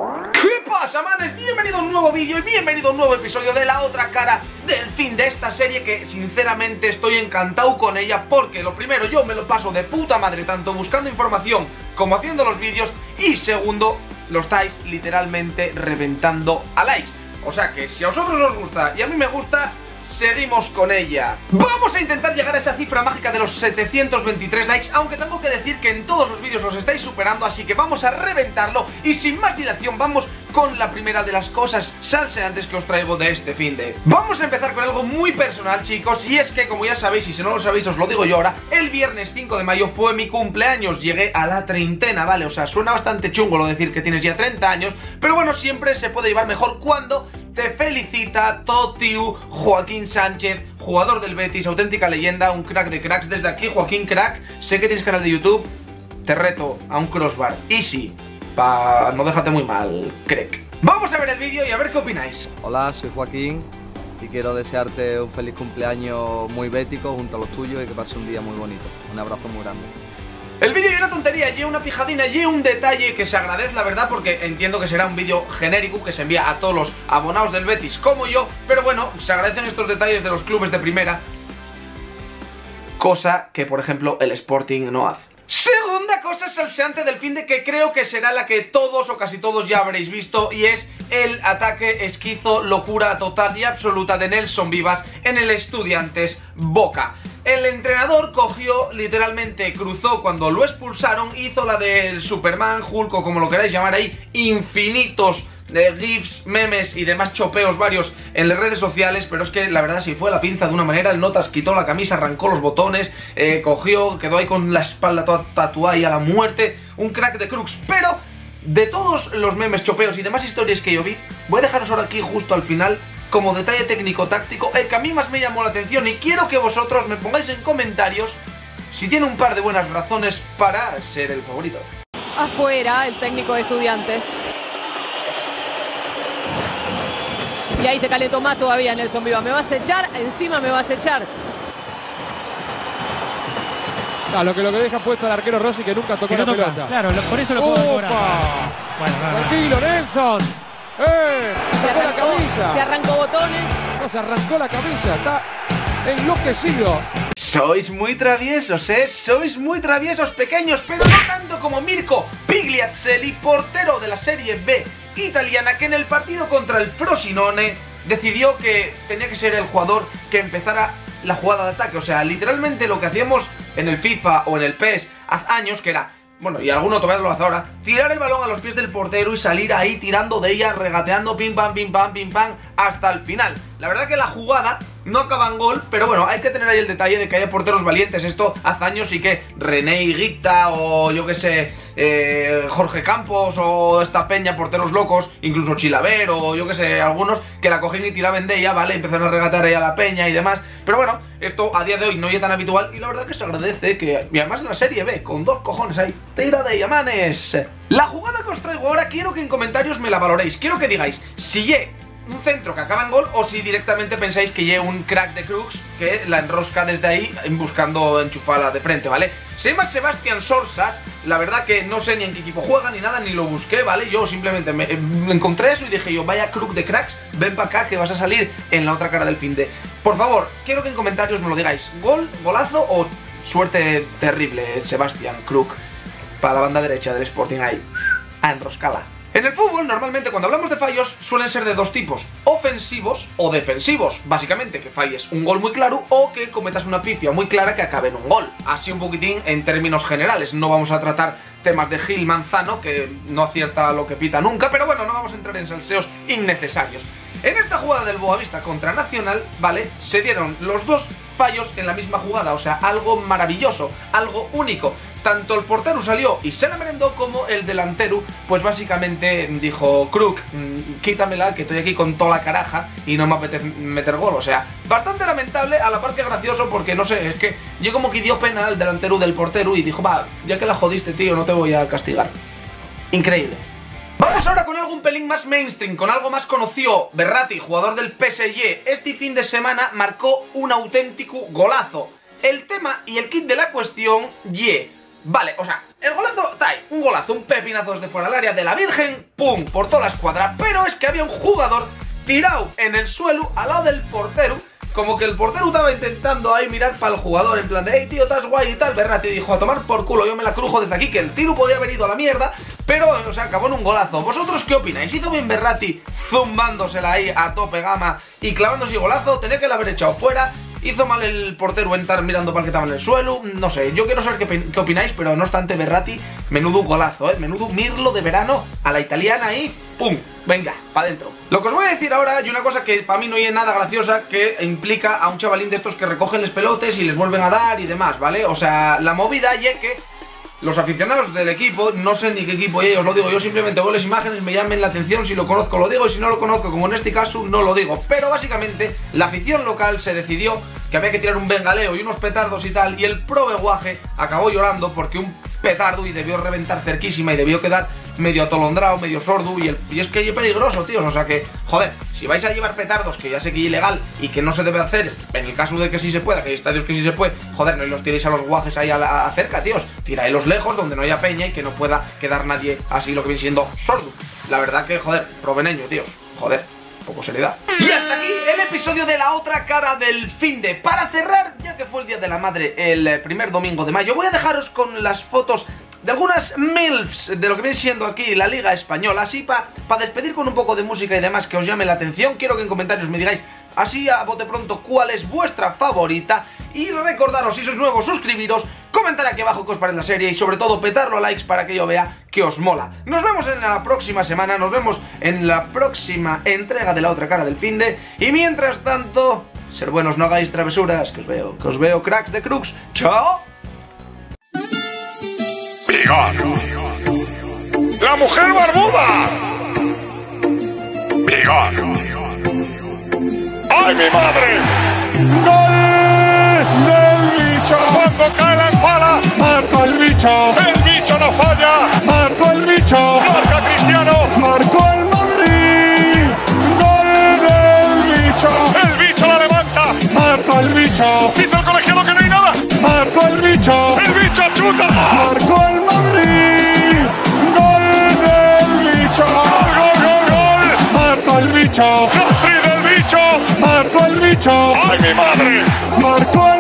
¿Qué pasa, manes? Bienvenido a un nuevo vídeo y bienvenido a un nuevo episodio de la otra cara del fin de esta serie, que sinceramente estoy encantado con ella, porque lo primero, yo me lo paso de puta madre tanto buscando información como haciendo los vídeos, y segundo, lo estáis literalmente reventando a likes. O sea que si a vosotros os gusta y a mí me gusta, seguimos con ella. Vamos a intentar llegar a esa cifra mágica de los 723 likes, aunque tengo que decir que en todos los vídeos los estáis superando, así que vamos a reventarlo. Y sin más dilación, vamos con la primera de las cosas salseantes que os traigo de este finde. Vamos a empezar con algo muy personal, chicos, y es que, como ya sabéis, y si no lo sabéis os lo digo yo ahora, el viernes 5 de mayo fue mi cumpleaños. Llegué a la treintena, ¿vale? O sea, suena bastante chungo lo decir que tienes ya 30 años, pero bueno, siempre se puede llevar mejor cuando te felicita Totiu Joaquín Sánchez, jugador del Betis, auténtica leyenda, un crack de cracks. Desde aquí, Joaquín Crack, sé que tienes canal de YouTube, te reto a un crossbar easy, no déjate muy mal, crack. Vamos a ver el vídeo y a ver qué opináis. Hola, soy Joaquín y quiero desearte un feliz cumpleaños muy bético junto a los tuyos y que pases un día muy bonito. Un abrazo muy grande. El vídeo y una tontería, y una pijadina, y un detalle que se agradece, la verdad, porque entiendo que será un vídeo genérico que se envía a todos los abonados del Betis como yo, pero bueno, se agradecen estos detalles de los clubes de primera, cosa que, por ejemplo, el Sporting no hace. Segunda cosa salseante del finde, que creo que será la que todos o casi todos ya habréis visto, y es el ataque esquizo, locura total y absoluta de Nelson Vivas en el Estudiantes Boca. El entrenador cogió, literalmente cruzó cuando lo expulsaron, hizo la del Superman, Hulk o como lo queráis llamar ahí, infinitos de gifs, memes y demás chopeos varios en las redes sociales, pero es que la verdad si fue la pinza de una manera. El Notas quitó la camisa, arrancó los botones, cogió, quedó ahí con la espalda toda tatuada y a la muerte, un crack de crux. Pero de todos los memes, chopeos y demás historias que yo vi, voy a dejaros ahora aquí justo al final como detalle técnico-táctico el que a mí más me llamó la atención, y quiero que vosotros me pongáis en comentarios si tiene un par de buenas razones para ser el favorito. Afuera el técnico de Estudiantes. Y ahí se calentó más todavía Nelson Vivas. Me vas a echar, encima me vas a echar. Lo que deja puesto al arquero Rossi, que nunca tocó la pelota. Claro, por eso lo puedo cobrar. Bueno, tranquilo, Nelson. Se sacó la camisa. Se arrancó botones. No, se arrancó la camisa. Está enloquecido. Sois muy traviesos, sois muy traviesos, pequeños, pero no tanto como Mirko Pigliazzelli, portero de la Serie B italiana, que en el partido contra el Frosinone decidió que tenía que ser el jugador que empezara la jugada de ataque. O sea, literalmente lo que hacíamos en el FIFA o en el PES hace años, que era, bueno, y alguno todavía lo hace ahora, tirar el balón a los pies del portero y salir ahí tirando de ella, regateando, pim pam, hasta el final. La verdad que la jugada no acaba en gol, pero bueno, hay que tener ahí el detalle de que haya porteros valientes. Esto hace años sí que René Higuita o yo que sé, Jorge Campos o esta peña, porteros locos, incluso Chilaver o yo que sé, algunos que la cogían y tiraban de ella, ¿vale? Empezaron a regatear ahí a la peña y demás. Pero bueno, esto a día de hoy no es tan habitual y la verdad que se agradece que, y además en la Serie B, con dos cojones ahí, tira de ella, manes. La jugada que os traigo ahora quiero que en comentarios me la valoréis. Quiero que digáis si un centro que acaba en gol o si directamente pensáis que lleve un crack de crux que la enrosca desde ahí buscando enchufarla de frente, ¿vale? Se llama Sebastián Sorsas, la verdad que no sé ni en qué equipo juega ni nada, ni lo busqué, ¿vale? Yo simplemente me encontré eso y dije yo, vaya crux de cracks, ven para acá que vas a salir en la otra cara del finde. Por favor, quiero que en comentarios me lo digáis, gol, golazo o suerte terrible, Sebastián Krug, para la banda derecha del Sporting ahí, a enroscala. En el fútbol, normalmente cuando hablamos de fallos, suelen ser de dos tipos, ofensivos o defensivos. Básicamente, que falles un gol muy claro o que cometas una pifia muy clara que acabe en un gol. Así un poquitín en términos generales. No vamos a tratar temas de Gil Manzano, que no acierta lo que pita nunca, pero bueno, no vamos a entrar en salseos innecesarios. En esta jugada del Boavista contra Nacional, ¿vale? Se dieron los dos fallos en la misma jugada, o sea, algo maravilloso, algo único. Tanto el portero salió y se la merendó, como el delantero, pues básicamente dijo, Krug, quítamela, que estoy aquí con toda la caraja y no me apetece meter gol. O sea, bastante lamentable, a la par que gracioso, porque no sé, es que yo como que dio pena al delantero del portero y dijo, va, ya que la jodiste, tío, no te voy a castigar. Increíble. Vamos ahora con algo un pelín más mainstream, con algo más conocido. Verratti, jugador del PSG, este fin de semana marcó un auténtico golazo. El tema y el kit de la cuestión, Vale, o sea, el golazo, un golazo, un pepinazo desde fuera del área de la Virgen, pum, por toda la escuadra. Pero es que había un jugador tirado en el suelo al lado del portero, como que el portero estaba intentando ahí mirar para el jugador, en plan de, hey tío, estás guay y tal. Berratti dijo, a tomar por culo, yo me la crujo desde aquí, que el tiro podía haber ido a la mierda, pero, o sea, acabó en un golazo. ¿Vosotros qué opináis? ¿Hizo bien Berratti zumbándosela ahí a tope gama y clavándose golazo? ¿Tenía que la haber echado fuera? ¿Hizo mal el portero en estar mirando para el que estaba en el suelo? No sé, yo quiero saber qué opináis, pero no obstante, Berratti, menudo golazo, menudo mirlo de verano a la italiana ahí, ¡pum! Venga, para adentro. Lo que os voy a decir ahora, y una cosa que para mí no es nada graciosa, que implica a un chavalín de estos que recogen los pelotes y les vuelven a dar y demás, ¿vale? O sea, la movida y es que los aficionados del equipo, no sé ni qué equipo es, os lo digo, yo simplemente veo las imágenes, me llamen la atención, si lo conozco lo digo y si no lo conozco, como en este caso, no lo digo. Pero básicamente la afición local se decidió que había que tirar un bengaleo y unos petardos y tal, y el proveguaje acabó llorando porque un petardo y debió reventar cerquísima y debió quedar medio atolondrado, medio sordo, y es que es peligroso, tíos, o sea que, joder, si vais a llevar petardos, que ya sé que es ilegal y que no se debe hacer, en el caso de que sí se pueda, que hay estadios que sí se puede, joder, no los tiréis a los guajes ahí a cerca, tíos, tiráislos lejos donde no haya peña y que no pueda quedar nadie así, lo que viene siendo sordo. La verdad que, joder, proveneño, tíos, joder, poco seriedad. Y hasta aquí el episodio de la otra cara del finde. Para cerrar, ya que fue el Día de la Madre el primer domingo de mayo, voy a dejaros con las fotos de algunas MILFs de lo que viene siendo aquí la Liga Española, así para despedir con un poco de música y demás que os llame la atención. Quiero que en comentarios me digáis así a bote pronto cuál es vuestra favorita, y recordaros, si sois nuevos, suscribiros, comentar aquí abajo qué os parece la serie y sobre todo petarlo a likes para que yo vea que os mola. Nos vemos en la próxima semana, nos vemos en la próxima entrega de la otra cara del finde, y mientras tanto, ser buenos, no hagáis travesuras, que os veo cracks de crux. ¡Chao! Vigor. La mujer barbuda. Vigor. ¡Ay, mi madre! ¡Gol del bicho! Cuando cae la espalda, marca el bicho. El bicho no falla. Marcó el bicho. Marca Cristiano. Marcó el Madrid. ¡Gol del bicho! El bicho la levanta. Marca el bicho. Dice el colegiado que no hay nada. Marcó el bicho. El bicho chuta. Marcó el Madrid. ¡Gol del bicho! ¡Gol, gol, gol, gol! Marcó el bicho. ¡Hat-trick del bicho! ¡Marcó el bicho! ¡Ay, mi madre! ¡Marcó